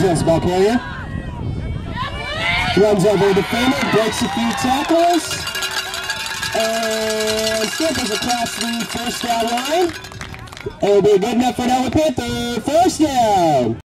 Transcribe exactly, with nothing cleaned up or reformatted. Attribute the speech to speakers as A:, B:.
A: Jones ball carrier. Runs over the defender, breaks a few tackles, and slippers across the first down line. It'll be good enough for an Elwood Panther. First down.